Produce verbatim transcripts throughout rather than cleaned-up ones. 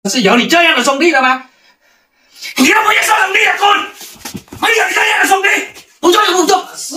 是有你这样的兄弟的吗？你要不要说兄弟的滚？没有你这样的兄弟，不做就不做。是，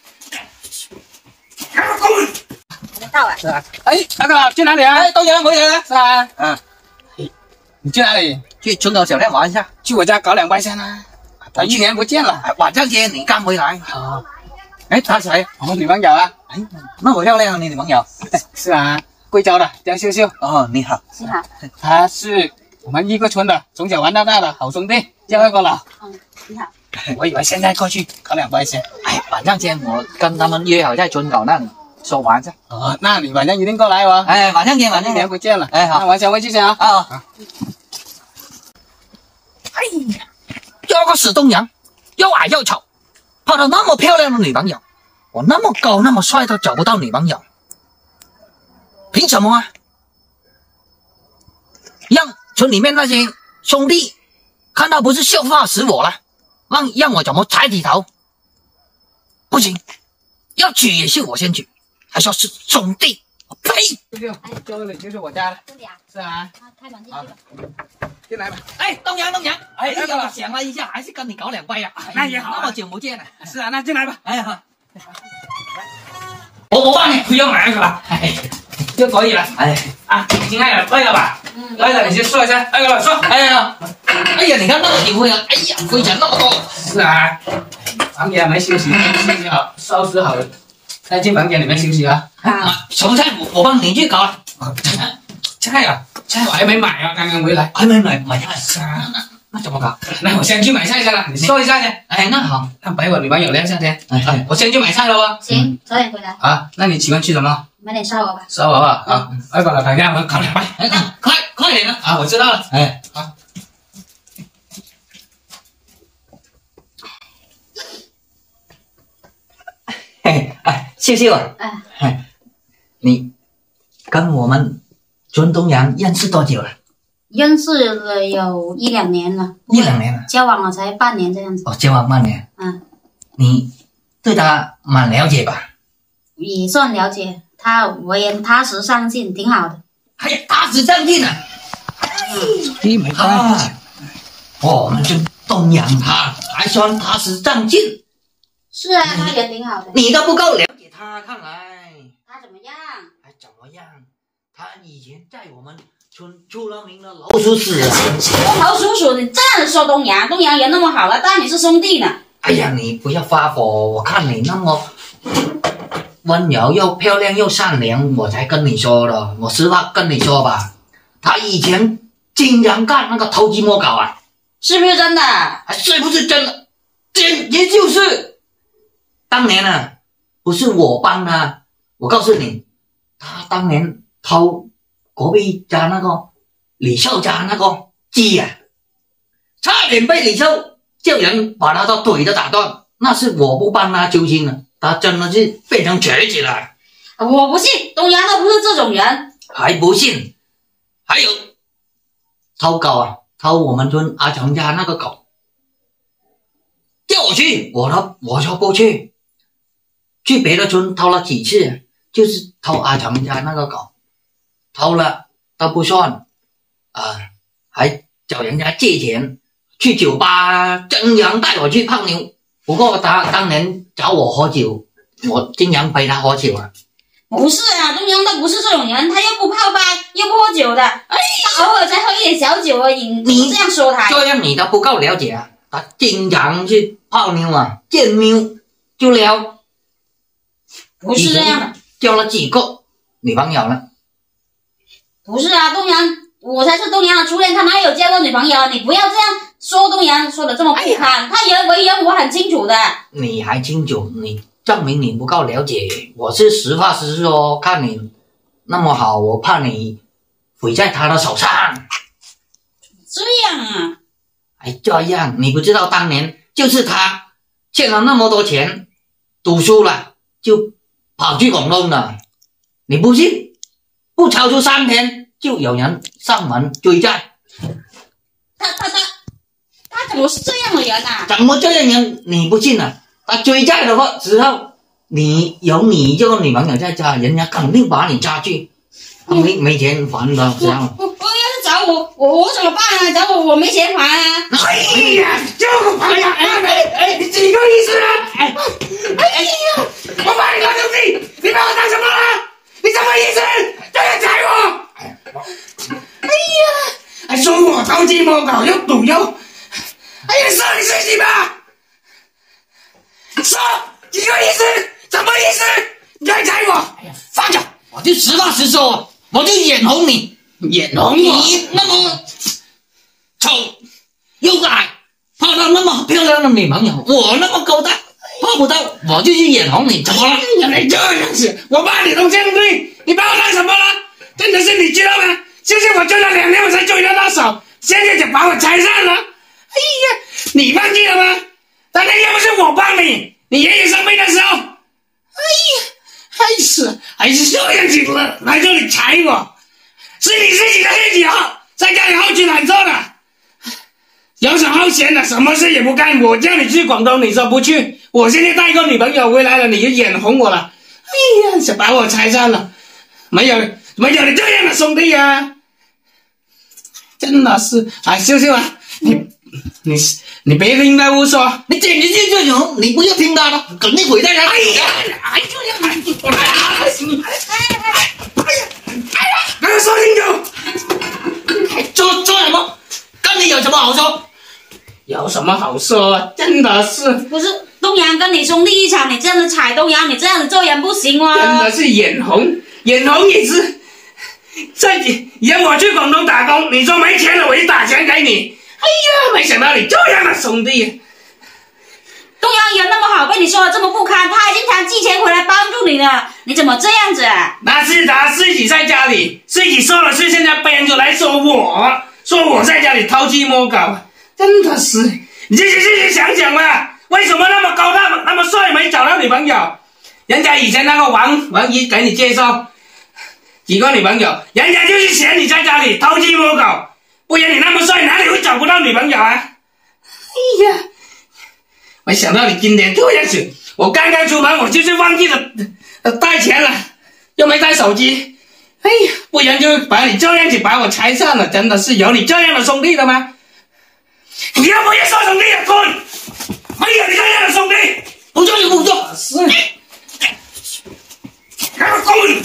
给我滚！ 到了。 是啊。哎，大哥去哪里啊？ 哎，东阳回来了。 是啊。 嗯。 你去哪里？ 去村口小店玩一下。 去我家搞两拜山啊。他一年不见了。 晚上见你刚回来。 啊。 哎，他谁？ 我女朋友啊。 哎，那么漂亮，你女朋友？ 是啊，贵州的江秀秀。 哦，你好。 你好。 她是我们一个村的，从小玩到大的好兄弟，叫一个老。 嗯，你好。 我以为现在过去搞两拜山。 哎，晚上见，我跟他们约好在村口那里说玩去。 哦，那你晚上一定过来哦。 哎，晚上见，晚上一年不见了。 哎，好， 那晚上回去先啊。 啊。啊哎呀，有个死东阳，又矮又丑，泡到那么漂亮的女朋友，我那么高那么帅都找不到女朋友，凭什么啊？让村里面那些兄弟看到不是笑话死我了，让让我怎么抬起头？不行，要娶也是我先娶，还说是兄弟，我呸！ 秀秀，这里就是我家了。 这里啊。 是啊。 啊，开门进去吧。 进来吧。 哎，东阳，东阳，哎哎呀，想了一下，还是跟你搞两杯啊。 那也好啊那么久不见了。 是啊，那进来吧。 哎呀，我我帮你不用买那个了，哎，就可以了。哎啊，亲爱的，累了吧？ 嗯。 累了，你先说一下。那个说，哎呀，哎呀，你看那么体会啊，哎呀，灰尘那么多。 是啊。房间还没休息，休息好，收拾好了，再进房间里面休息啊。 好。 啊，什么菜我我帮你去搞了。 菜啊，菜我还没买啊，刚刚回来。 还没买买菜？ 是啊。 那那怎么搞？ 那我先去买菜去了，你说一下先。 哎，那好， 那陪我女朋友聊一下天。 哎哎， 我先去买菜了哦。 行，早点回来， 啊，那你喜欢吃什么？ 买点烧鹅吧。 烧鹅啊。啊，二哥了，等一下我烤两块。 哎，那快快点啊！ 啊，我知道了。 哎， 好。 嘿，哎，秀秀啊， 哎， 哎，你跟我们村东阳认识多久了？ 认识了有一两年了。 一两年了。 交往了才半年这样子。 哦，交往半年。 嗯。 你对他蛮了解吧？ 也算了解，他为人踏实上进，挺好的。 还踏实上进啊！ 你没啊，我们村东阳他还算踏实上进。 是啊，他人挺好的。 你都不够了解他，看来。 他怎么样？ 还怎么样？他以前在我们村出了名的老鼠屎啊！ 我老鼠鼠，你这样说东阳，东阳人那么好了，当你是兄弟呢。 哎呀，你不要发火！我看你那么温柔又漂亮又善良，我才跟你说的。我实话跟你说吧，他以前经常干那个偷鸡摸狗啊， 是不是真的？ 还是不是真的？简也就是当年啊，不是我帮他，我告诉你，他当年偷隔壁家那个李秀家那个鸡啊，差点被李秀叫人把他的腿都打断，那是我不帮他揪心了，他真的是变成瘸子了。 我不信，东阳都不是这种人。 还不信？还有偷狗啊，偷我们村阿强家那个狗，叫我去，我说我说不去，去别的村偷了几次，就是偷阿强家那个狗，偷了都不算啊，还找人家借钱。去酒吧经常带我去泡妞，不过他当年找我喝酒，我经常陪他喝酒啊。 不是啊，东阳他不是这种人，他又不泡吧，又不喝酒的，哎，他偶尔才喝一点小酒而已。你这样说他， 这样你都不够了解啊！他经常去泡妞啊，见妞就撩。 不是这样的， 交了几个女朋友了？ 不是啊，东阳，我才是东阳的初恋，他哪有交过女朋友？你不要这样说东阳，说的这么不堪，他人为人我很清楚的。 你还清楚？你证明你不够了解。我是实话实说，看你那么好，我怕你毁在他的手上。 这样啊？ 哎，这样你不知道当年就是他欠了那么多钱，赌输了就跑去广东了。你不信？不超出三天就有人上门追债。 他他他他怎么是这样的人啊？ 怎么这样人？你不信啊？他追债的话，之后你有你这个女朋友在家，人家肯定把你抓去，没没钱还的这样。 我我要是找我我我怎么办啊？找我我没钱还啊！ 哎呀，这个朋友，哎哎哎，你几个意思啊？哎哎呀，我把你当兄弟，你把我当什么了？你什么意思？这样踩我？哎呀，还说我偷鸡摸狗又赌又，哎呀，说你自己吧，说几个意思？什么意思？你再踩我？哎呀，放手！我就实话实说，我就眼红你，眼红你那么丑又矮，泡到那么漂亮的女朋友，我那么高大泡不到，我就去眼红你，怎么了？原来这样子，我把你当兄弟，你把我当什么了？真的是你知道吗？就是我追了两年我才追得到手，现在就把我拆散了。哎呀，你忘记了吗？当年要不是我帮你，你爷爷生病的时候，哎呀，还是还是这样子了，来这里踩我，是你自己的事情啊，在家里好吃懒做的，游手好闲的，什么事也不干。我叫你去广东，你说不去，我现在带个女朋友回来了，你就眼红我了。哎呀，就把我拆散了，没有没有你这样的兄弟啊！真的是，哎，秀秀啊，你你你别听他胡说，你简直就是这种，你不要听他的，赶紧回家。哎呀，还这样，哎呀，哎呀，哎呀，给我说清楚，还做做什么？跟你有什么好说？有什么好说？真的是， 不是东阳跟你兄弟一场，你这样子踩东阳，你这样子做人不行哦。 真的是眼红，眼红也是。在你让我去广东打工，你说没钱了，我就打钱给你。哎呀，没想到你这样的兄弟。 东阳人那么好，被你说的这么不堪，他还经常寄钱回来帮助你呢，你怎么这样子啊？ 那是他自己在家里，自己说了事，现在编出来说我，说我在家里偷鸡摸狗，真的是，你自己自己想想吧，为什么那么高大那么帅没找到女朋友？人家以前那个王王姨给你介绍几个女朋友，人家就是嫌你在家里偷鸡摸狗，不然你那么帅，哪里会找不到女朋友啊？哎呀，没想到你今天这样子，我刚刚出门我就是忘记了呃带钱了，又没带手机，哎呀，不然就把你这样子把我拆散了，真的是有你这样的兄弟的吗？你要不要说兄弟啊？滚！没有你这样的兄弟，不做就不做，是，给我滚！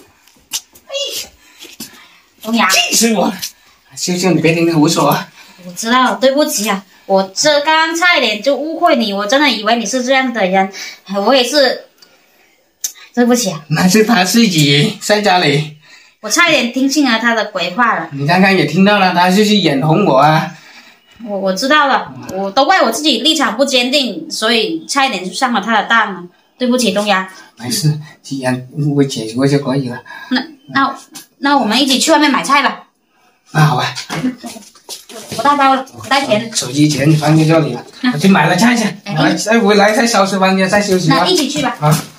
东阳， 气死我了！秀秀，你别听他胡说啊！ 我知道了，对不起啊，我这刚刚差一点就误会你，我真的以为你是这样的人，我也是，对不起啊。 那是他自己在家里， 我差一点听信了他的鬼话了。 你刚刚也听到了，他就是眼红我啊。 我我知道了，我都怪我自己立场不坚定，所以差一点就上了他的当了。对不起，东阳。 没事，既然我解决就可以了。 那那那我们一起去外面买菜吧。 那好吧。 我带包了，我带钱。 手机钱放在这里了，我去买了菜去，我再回来再收拾房间再休息吧。 那一起去吧。 啊。